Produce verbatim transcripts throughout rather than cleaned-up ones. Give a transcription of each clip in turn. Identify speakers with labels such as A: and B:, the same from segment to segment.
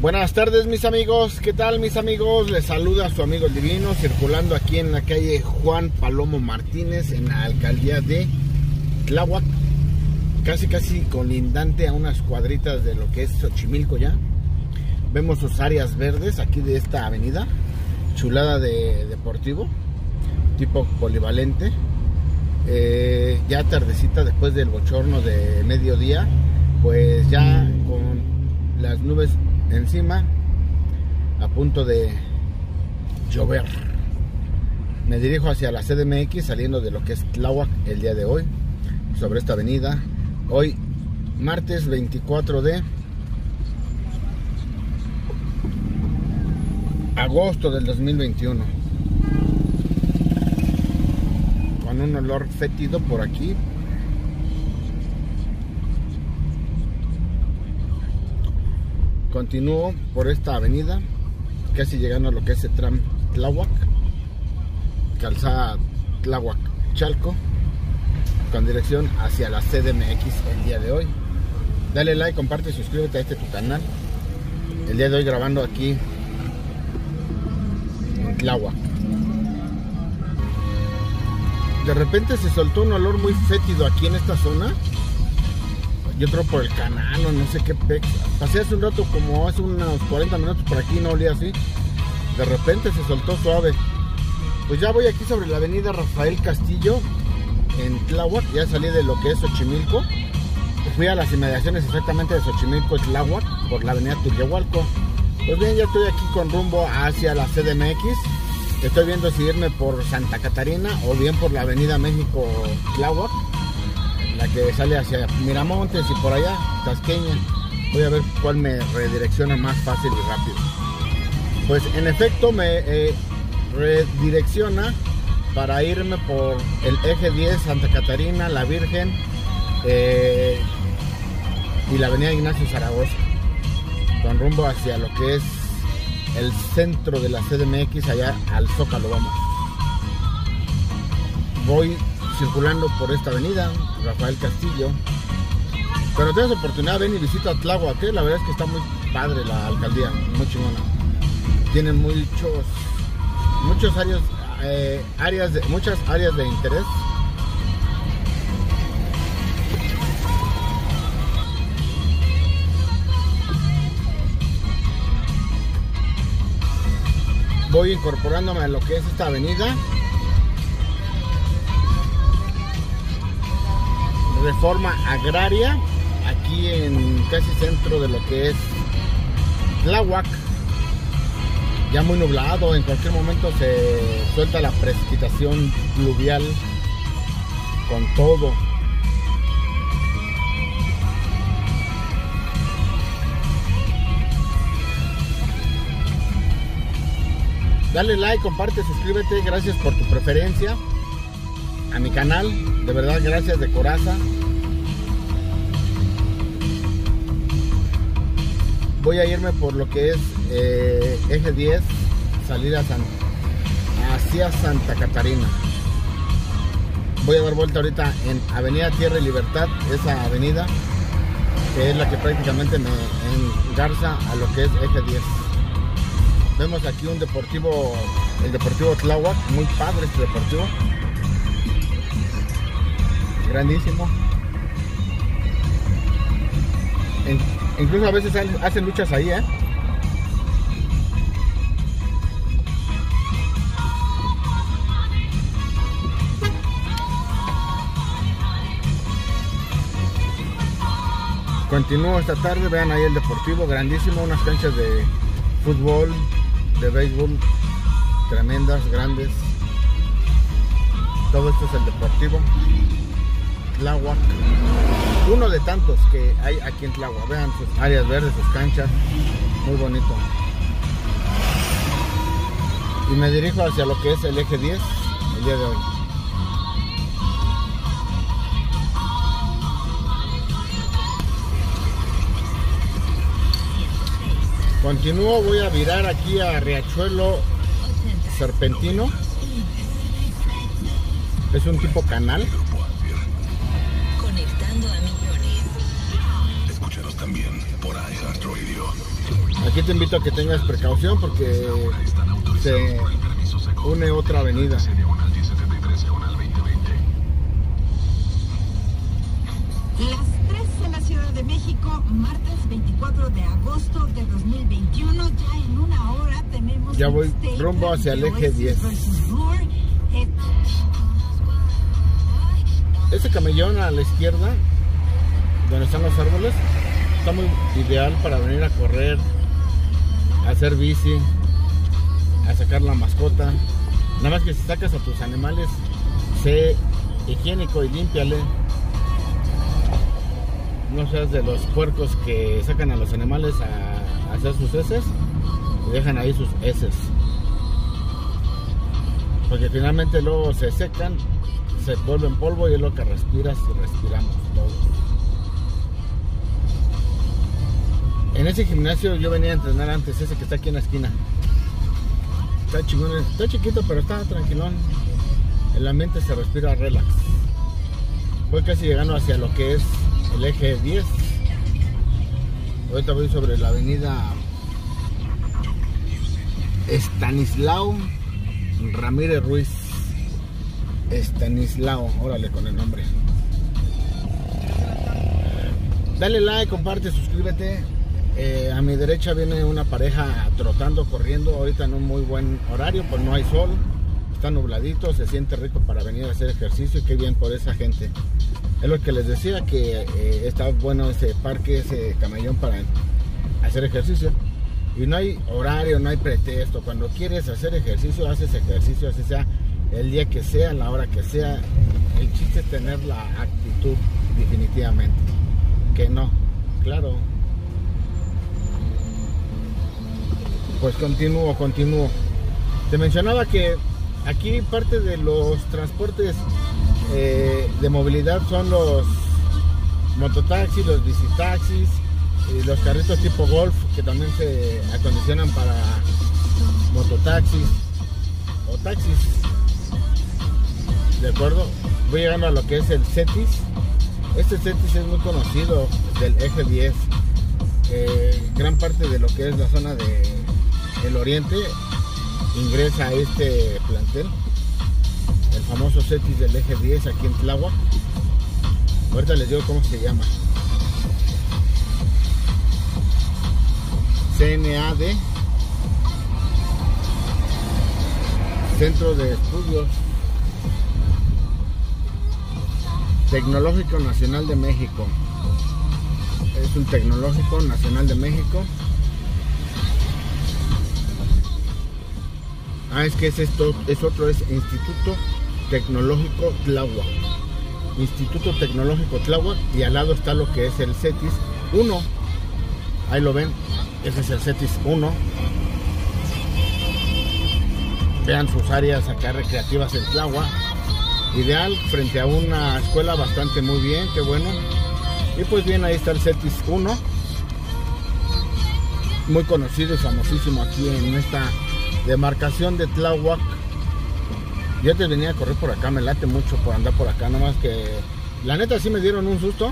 A: Buenas tardes mis amigos, ¿qué tal mis amigos? Les saluda su amigo el Divino, circulando aquí en la calle Juan Palomo Martínez, en la alcaldía de Tláhuac, casi casi colindante a unas cuadritas de lo que es Xochimilco ya. Vemos sus áreas verdes aquí de esta avenida, chulada de deportivo, tipo polivalente. Eh, ya tardecita, después del bochorno de mediodía, pues ya con las nubes encima, a punto de llover. Me dirijo hacia la C D M X, saliendo de lo que es Tláhuac el día de hoy, sobre esta avenida. Hoy, martes veinticuatro de agosto del dos mil veintiuno. Con un olor fétido por aquí. Continúo por esta avenida, casi llegando a lo que es el tram Tláhuac, calzada Tláhuac Chalco, con dirección hacia la C D M X el día de hoy. Dale like, comparte y suscríbete a este tu canal. El día de hoy grabando aquí en Tláhuac. De repente se soltó un olor muy fétido aquí en esta zona. Yo creo por el canal o no sé qué pex. Pasé hace un rato, como hace unos cuarenta minutos por aquí, no olía así. De repente se soltó suave. Pues ya voy aquí sobre la avenida Rafael Castillo en Tláhuac. Ya salí de lo que es Xochimilco. Fui a las inmediaciones exactamente de Xochimilco, Tláhuac, por la avenida Turriahualco. Pues bien, ya estoy aquí con rumbo hacia la C D M X. Estoy viendo si irme por Santa Catarina o bien por la avenida México Tláhuac, la que sale hacia Miramontes y por allá, Tasqueña. Voy a ver cuál me redirecciona más fácil y rápido. Pues en efecto me eh, redirecciona para irme por el eje diez, Santa Catarina, La Virgen eh, y la avenida Ignacio Zaragoza, con rumbo hacia lo que es el centro de la C D M X, allá al Zócalo vamos. Voy circulando por esta avenida Rafael Castillo. Cuando tengas oportunidad, ven y visita Tláhuac, ¿eh? La verdad es que está muy padre la alcaldía, muy chingona. Tiene muchos muchos áreas, eh, áreas de, muchas áreas de interés. Voy incorporándome a lo que es esta avenida Reforma Agraria, aquí en casi centro de lo que es Tláhuac. Ya muy nublado, en cualquier momento se suelta la precipitación pluvial con todo. Dale like, comparte, suscríbete, gracias por tu preferencia a mi canal, de verdad gracias de coraza. Voy a irme por lo que es eh, eje diez, salir a San, hacia Santa Catarina. Voy a dar vuelta ahorita en Avenida Tierra y Libertad, esa avenida que es la que prácticamente me engarza a lo que es eje diez. Vemos aquí un deportivo, el Deportivo Tláhuac, muy padre este deportivo. Grandísimo. En, incluso a veces hacen luchas ahí, ¿eh? Continúo esta tarde, vean ahí el deportivo, grandísimo, unas canchas de fútbol, de béisbol, tremendas, grandes. Todo esto es el Deportivo Tláhuac, uno de tantos que hay aquí en Tláhuac. Vean sus áreas verdes, sus canchas, muy bonito. Y me dirijo hacia lo que es el eje diez el día de hoy. Continúo, voy a virar aquí a Riachuelo Serpentino. Es un tipo canal.
B: Conectando a millones.
C: Escúchanos también por
A: Aquí te invito a que tengas precaución porque se une otra avenida.
B: Las tres en la Ciudad de México, martes veinticuatro de agosto de dos mil veintiuno, ya en una hora tenemos...
A: Ya voy rumbo hacia el eje diez. Ese camellón a la izquierda, donde están los árboles, está muy ideal para venir a correr, a hacer bici, a sacar la mascota. Nada más que si sacas a tus animales, sé higiénico y límpiale. No seas de los puercos que sacan a los animales a, a hacer sus heces y dejan ahí sus heces, porque finalmente luego se secan, se vuelven polvo y es lo que respiras y respiramos todos. En ese gimnasio yo venía a entrenar antes, ese que está aquí en la esquina. Está chingón, está chiquito pero está tranquilón. El ambiente se respira relax. Voy casi llegando hacia lo que es el eje diez. Ahorita voy sobre la avenida Estanislao Ramírez Ruiz. Estanislao, órale con el nombre. Dale like, comparte, suscríbete. Eh, a mi derecha viene una pareja trotando, corriendo. Ahorita en un muy buen horario, pues no hay sol, está nubladito, se siente rico para venir a hacer ejercicio y qué bien por esa gente. Es lo que les decía, que eh, está bueno ese parque, ese camellón para hacer ejercicio. Y no hay horario, no hay pretexto. Cuando quieres hacer ejercicio, haces ejercicio, así sea el día que sea, la hora que sea. El chiste es tener la actitud, definitivamente. Que no, claro. Pues continúo, continúo. Te mencionaba que aquí parte de los transportes eh, de movilidad son los mototaxis, los bicitaxis y los carritos tipo golf que también se acondicionan para mototaxis o taxis. De acuerdo, voy llegando a lo que es el CETIS. Este CETIS es muy conocido del eje diez. Eh, gran parte de lo que es la zona de el oriente ingresa a este plantel, el famoso CETIS del eje diez aquí en Tláhuac. Ahorita les digo cómo se llama. C N A D, Centro de Estudios Tecnológico Nacional de México. Es un Tecnológico Nacional de México. Ah, es que es esto, es otro, es Instituto Tecnológico Tláhuac. Instituto Tecnológico Tláhuac, y al lado está lo que es el CETIS uno. Ahí lo ven, ese es el CETIS uno. Vean sus áreas acá recreativas en Tláhuac. Ideal, frente a una escuela bastante muy bien, qué bueno. Y pues bien, ahí está el CETIS uno. Muy conocido y famosísimo aquí en esta demarcación de Tláhuac. Yo te venía a correr por acá, me late mucho por andar por acá, nada más que la neta sí me dieron un susto.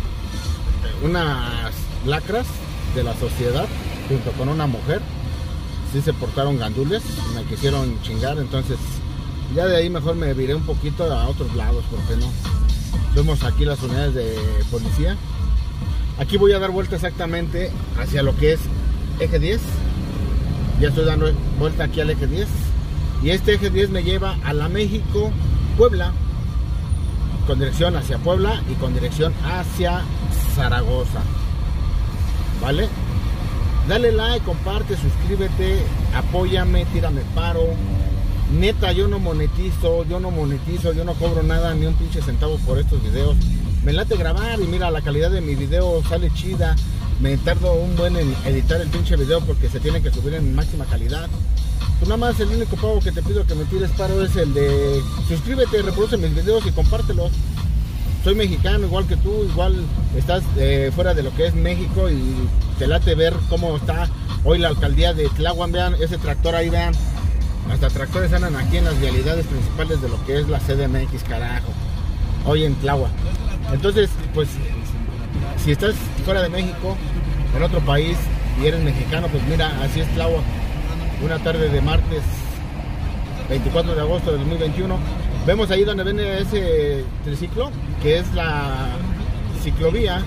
A: Unas lacras de la sociedad junto con una mujer sí se portaron gandules, me quisieron chingar, entonces ya de ahí mejor me viré un poquito a otros lados, porque no. Vemos aquí las unidades de policía. Aquí voy a dar vuelta exactamente hacia lo que es eje diez. Ya estoy dando vuelta aquí al eje diez. Y este eje diez me lleva a la México Puebla, con dirección hacia Puebla y con dirección hacia Zaragoza. ¿Vale? Dale like, comparte, suscríbete, apóyame, tírame paro. Neta, yo no monetizo, yo no monetizo, yo no cobro nada, ni un pinche centavo por estos videos. Me late grabar y mira, la calidad de mi video sale chida. Me tardo un buen en editar el pinche video porque se tiene que subir en máxima calidad. Pues nada más el único pago que te pido que me tires paro es el de suscríbete, reproduce mis videos y compártelos. Soy mexicano igual que tú, igual estás eh, fuera de lo que es México y te late ver cómo está hoy la alcaldía de Tláhuac. Vean ese tractor ahí, vean. Hasta tractores andan aquí en las vialidades principales de lo que es la C D M X, carajo. Hoy en Tláhuac. Entonces, pues, si estás fuera de México, en otro país y eres mexicano, pues mira, así es Tláhuac. Una tarde de martes veinticuatro de agosto de dos mil veintiuno. Vemos ahí donde viene ese triciclo, que es la ciclovía.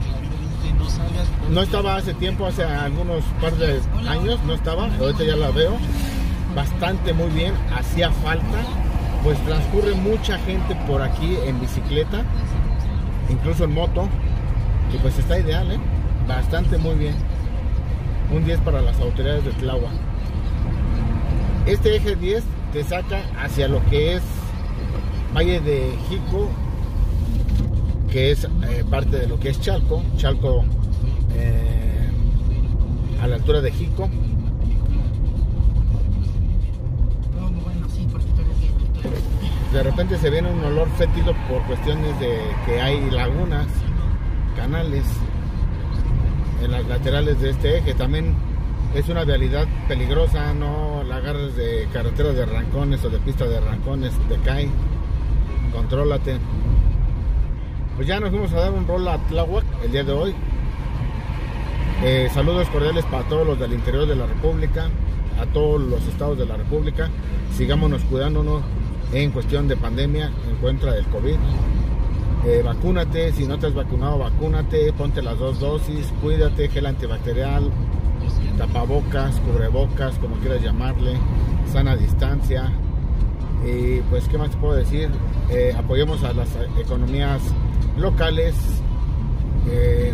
A: No estaba hace tiempo, hace algunos par de años, no estaba, ahorita ya la veo. Bastante muy bien, hacía falta, pues transcurre mucha gente por aquí en bicicleta, incluso en moto, y pues está ideal, ¿eh? Bastante muy bien. Un diez para las autoridades de Tláhuac. Este eje diez te saca hacia lo que es Valle de Jico, que es eh, parte de lo que es Chalco, Chalco eh, a la altura de Jico. De repente se viene un olor fétido por cuestiones de que hay lagunas, canales en las laterales de este eje. También es una vialidad peligrosa, no la agarres de carretera de arrancones o de pista de arrancones, te cae, contrólate. Pues ya nos fuimos a dar un rol a Tláhuac el día de hoy. Eh, saludos cordiales para todos los del interior de la República, a todos los estados de la República. Sigámonos cuidándonos en cuestión de pandemia, en contra del COVID. Eh, vacúnate, si no te has vacunado, vacúnate, ponte las dos dosis, cuídate, gel antibacterial, tapabocas, cubrebocas, como quieras llamarle, sana distancia. Y pues, ¿qué más te puedo decir? Eh, apoyemos a las economías locales. Eh,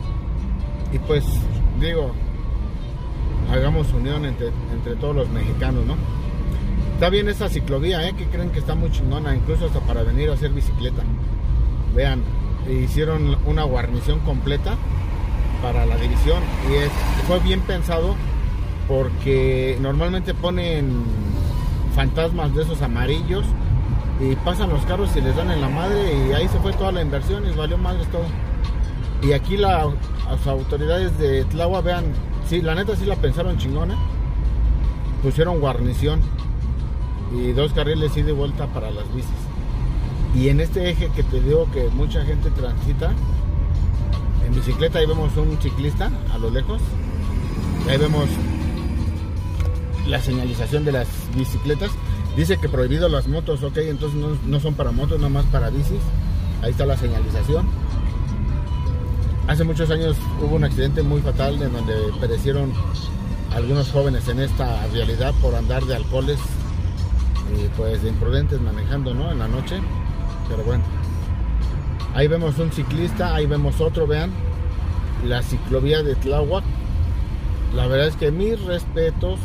A: y pues, digo, hagamos unión entre, entre todos los mexicanos, ¿no? Está bien esa ciclovía, ¿eh? Que creen que está muy chingona, incluso hasta para venir a hacer bicicleta. Vean, hicieron una guarnición completa para la división y es, fue bien pensado porque normalmente ponen fantasmas de esos amarillos y pasan los carros y les dan en la madre y ahí se fue toda la inversión y valió madres todo. Y aquí la, las autoridades de Tláhuac, vean, sí, la neta sí la pensaron chingona, pusieron guarnición y dos carriles ida y vuelta para las bicis. Y en este eje que te digo que mucha gente transita en bicicleta, ahí vemos un ciclista a lo lejos, ahí vemos la señalización de las bicicletas. Dice que prohibido las motos, ok, entonces no, no son para motos, nada más para bicis. Ahí está la señalización. Hace muchos años hubo un accidente muy fatal en donde perecieron algunos jóvenes en esta vialidad por andar de alcoholes y pues de imprudentes manejando, ¿no? En la noche. Pero bueno, ahí vemos un ciclista, ahí vemos otro, vean, la ciclovía de Tláhuac. La verdad es que mis respetos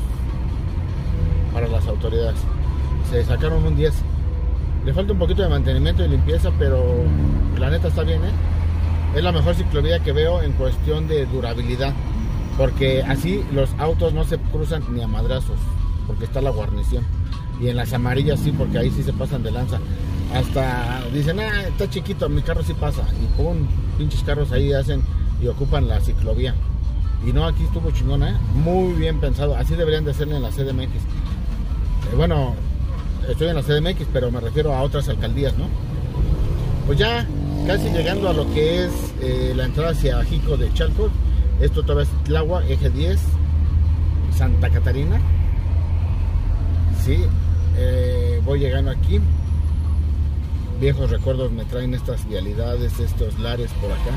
A: para las autoridades. Se sacaron un diez. Le falta un poquito de mantenimiento y limpieza, pero la neta está bien, ¿eh? Es la mejor ciclovía que veo en cuestión de durabilidad, porque así los autos no se cruzan ni a madrazos, porque está la guarnición. Y en las amarillas sí, porque ahí sí se pasan de lanza. Hasta dicen, ah, está chiquito, mi carro sí pasa. Y pum, pinches carros ahí hacen y ocupan la ciclovía. Y no, aquí estuvo chingona, ¿eh? Muy bien pensado. Así deberían de hacerle en la C D M X. Eh, bueno, estoy en la C D M X, pero me refiero a otras alcaldías, ¿no? Pues ya casi llegando a lo que es eh, la entrada hacia Jico de Chalco. Esto todavía es Tláhuac, eje diez, Santa Catarina. Sí, eh, voy llegando aquí. Viejos recuerdos me traen estas vialidades, estos lares por acá.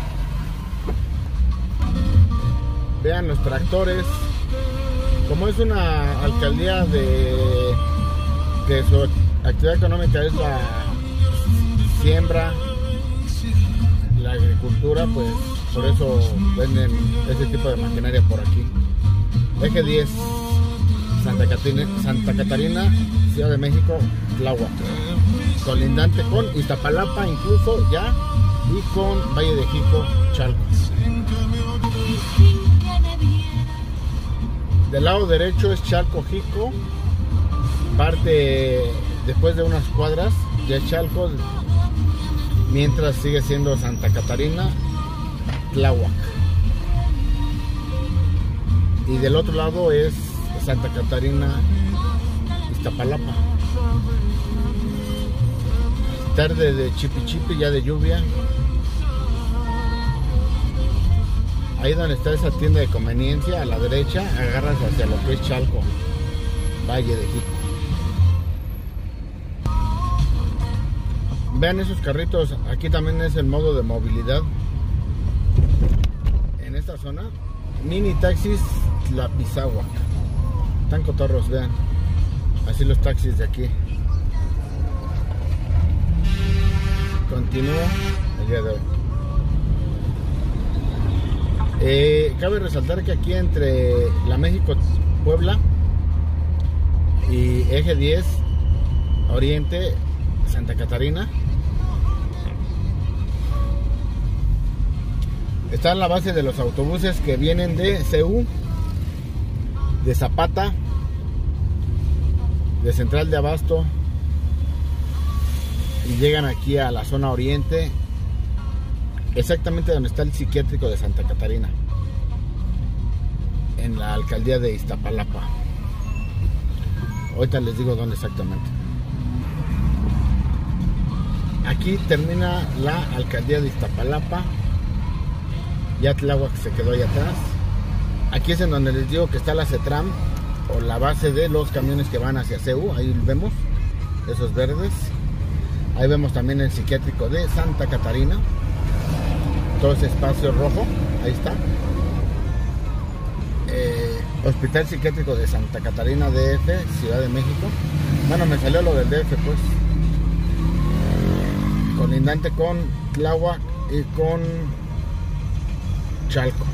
A: Vean los tractores. Como es una alcaldía de que su actividad económica es la siembra, la agricultura, pues por eso venden ese tipo de maquinaria por aquí. Eje diez, Santa Catarina, Santa Catarina, Ciudad de México, Tláhuac, colindante con Iztapalapa incluso ya, y con Valle de Jico, Chalco. Del lado derecho es Chalco, Jico, parte después de unas cuadras ya es Chalco, mientras sigue siendo Santa Catarina, Tláhuac. Y del otro lado es Santa Catarina, Iztapalapa. Tarde de chipi chipi, ya de lluvia. Ahí donde está esa tienda de conveniencia, a la derecha, agarras hacia lo que es Chalco, Valle de Jico. Vean esos carritos, aquí también es el modo de movilidad. En esta zona, mini taxis La Pisagua. Están cotorros, vean. Así los taxis de aquí. Continúo el día de hoy. Eh, cabe resaltar que aquí entre la México Puebla y Eje diez Oriente Santa Catarina está la base de los autobuses que vienen de C U, de Zapata, de Central de Abasto y llegan aquí a la zona oriente, exactamente donde está el psiquiátrico de Santa Catarina, en la alcaldía de Iztapalapa. Ahorita les digo dónde exactamente. Aquí termina la alcaldía de Iztapalapa. Ya Tláhuac se quedó ahí atrás. Aquí es en donde les digo que está la CETRAM, o la base de los camiones que van hacia C U. Ahí vemos esos verdes. Ahí vemos también el psiquiátrico de Santa Catarina, todo ese espacio rojo, ahí está. eh, Hospital Psiquiátrico de Santa Catarina D F, Ciudad de México. Bueno, me salió lo del D F pues, colindante con Tláhuac y con Chalco.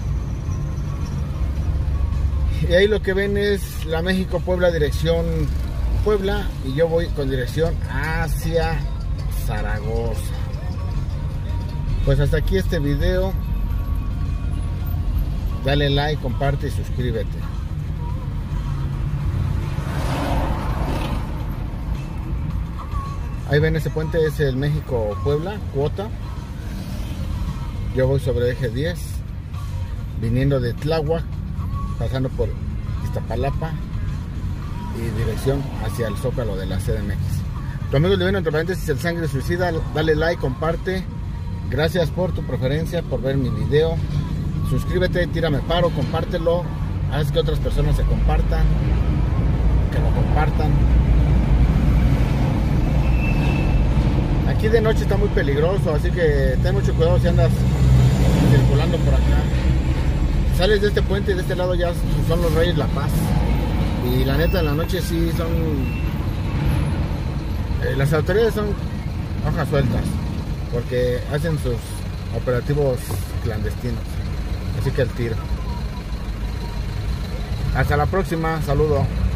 A: Y ahí lo que ven es la México Puebla, dirección Puebla, y yo voy con dirección hacia Zaragoza. Pues hasta aquí este video. Dale like, comparte y suscríbete. Ahí ven ese puente, es el México Puebla, cuota. Yo voy sobre Eje diez, viniendo de Tláhuac, pasando por Iztapalapa y dirección hacia el Zócalo de la C D M X. Tu amigo Livino, entre paréntesis, el Sangre Suicida. Dale like, comparte. Gracias por tu preferencia, por ver mi video. Suscríbete, tírame paro, compártelo. Haz que otras personas se compartan, que lo compartan. Aquí de noche está muy peligroso, así que ten mucho cuidado si andas circulando por acá. Sales de este puente y de este lado ya son los Reyes La Paz. Y la neta, en la noche sí son... Eh, las autoridades son hojas sueltas, porque hacen sus operativos clandestinos. Así que el tiro. Hasta la próxima, saludo.